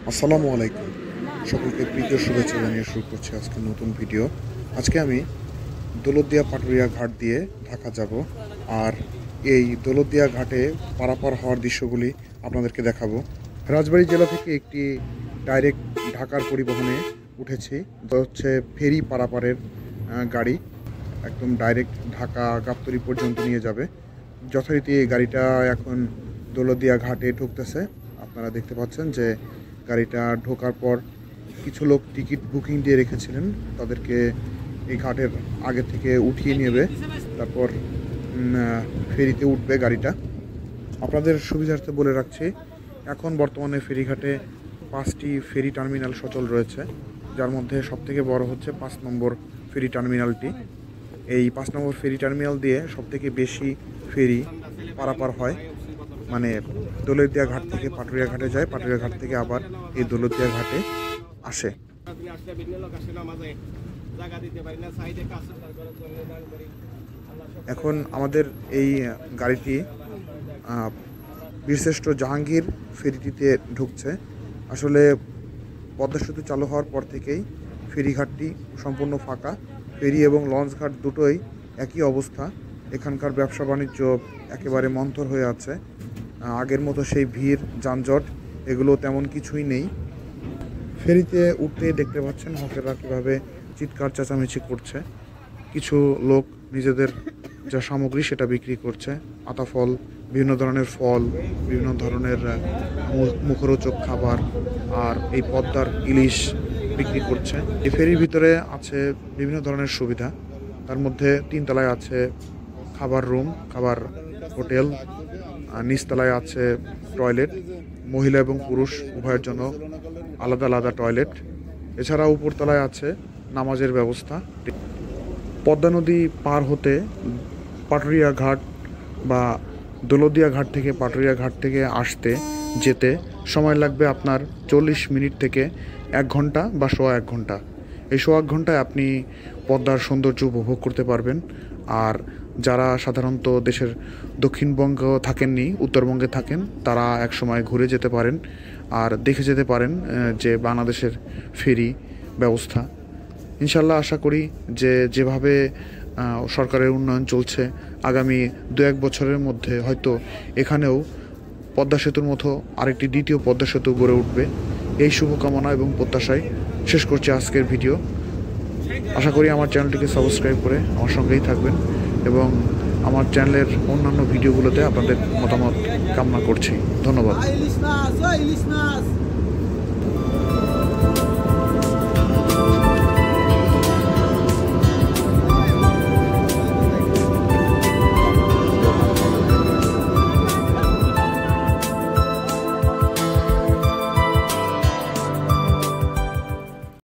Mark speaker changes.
Speaker 1: আসসালামু আলাইকুম। সকলকে প্রীতি ও শুভেচ্ছা জানিয়ে শুরু করছি আজকে নতুন ভিডিও। আজকে আমি দৌলতদিয়া পাটুরিয়া ঘাট দিয়ে ঢাকা যাব, আর এই দৌলতদিয়া ঘাটে পারাপার হওয়ার দৃশ্যগুলি আপনাদেরকে দেখাবো। রাজবাড়ী জেলা থেকে একটি ডাইরেক্ট ঢাকার পরিবহনে উঠেছি, যা হচ্ছে ফেরি পারাপারের গাড়ি, একদম ডাইরেক্ট ঢাকা গাবতলী পর্যন্ত নিয়ে যাবে। যথারীতি এই গাড়িটা এখন দৌলতদিয়া ঘাটে ঢুকতেছে। আপনারা দেখতে পাচ্ছেন যে গাড়িটা ঢোকার পর কিছু লোক টিকিট বুকিং দিয়ে রেখেছিলেন, তাদেরকে এই ঘাটের আগে থেকে উঠিয়ে নেবে, তারপর ফেরিতে উঠবে গাড়িটা। আপনাদের সুবিধার্থে বলে রাখছি, এখন বর্তমানে ফেরিঘাটে 5টি ফেরি টার্মিনাল সচল রয়েছে, যার মধ্যে সবথেকে বড় হচ্ছে 5 নম্বর ফেরি টার্মিনালটি। এই 5 নম্বর ফেরি টার্মিনাল দিয়ে সবথেকে বেশি ফেরি পারাপার হয়, মানে দৌলতদিয়া ঘাট থেকে পাটুরিয়া ঘাটে যায়, পাটুরিয়া ঘাট থেকে আবার এই দৌলতদিয়া ঘাটে আসে। এখন আমাদের এই গাড়িটি বীরশ্রেষ্ঠ জাহাঙ্গীর ফেরিটিতে ঢুকছে। আসলে পদ্মা সেতু চালু হওয়ার পর থেকেই ফেরিঘাটটি সম্পূর্ণ ফাঁকা। ফেরি এবং লঞ্চ ঘাট দুটোই একই অবস্থা। এখানকার ব্যবসা বাণিজ্য একেবারে মন্থর হয়ে আছে। আগের মতো সেই ভিড় যানজট এগুলো তেমন কিছুই নেই। ফেরিতে উঠতে দেখতে পাচ্ছেন হকাররা কীভাবে চিৎকার চেঁচামেচি করছে। কিছু লোক নিজেদের যা সামগ্রী সেটা বিক্রি করছে, আতাফল, বিভিন্ন ধরনের ফল, বিভিন্ন ধরনের মুখরোচক খাবার, আর এই পদ্মার ইলিশ বিক্রি করছে। এই ফেরির ভিতরে আছে বিভিন্ন ধরনের সুবিধা, তার মধ্যে 3 তলায় আছে খাবার রুম, খাবার হোটেল, নিচতলায় আছে টয়লেট, মহিলা এবং পুরুষ উভয়ের জন্য আলাদা আলাদা টয়লেট। এছাড়া উপরতলায় আছে নামাজের ব্যবস্থা। পদ্মা নদী পার হতে পাটুরিয়া ঘাট বা দৌলতদিয়া ঘাট থেকে পাটুরিয়া ঘাট থেকে আসতে যেতে সময় লাগবে আপনার 40 মিনিট থেকে 1 ঘন্টা বা সোয়া 1 ঘন্টা। এই সোয়া 1 ঘন্টায় আপনি পদ্মার সৌন্দর্য উপভোগ করতে পারবেন। আর যারা সাধারণত দেশের দক্ষিণবঙ্গ থাকেননি, উত্তরবঙ্গে থাকেন, তারা একসময় ঘুরে যেতে পারেন আর দেখে যেতে পারেন যে বাংলাদেশের ফেরি ব্যবস্থা। ইনশাল্লাহ আশা করি যে যেভাবে সরকারের উন্নয়ন চলছে, আগামী 2-1 বছরের মধ্যে হয়তো এখানেও পদ্মা সেতুর মতো আরেকটি দ্বিতীয় পদ্মা সেতু গড়ে উঠবে। এই শুভকামনা এবং প্রত্যাশায় শেষ করছি আজকের ভিডিও। আশা করি আমার চ্যানেলটিকে সাবস্ক্রাইব করে আমার সঙ্গেই থাকবেন এবং আমার চ্যানেলের অন্যান্য ভিডিওগুলোতে আপনাদের মতামত কামনা করছি। ধন্যবাদ।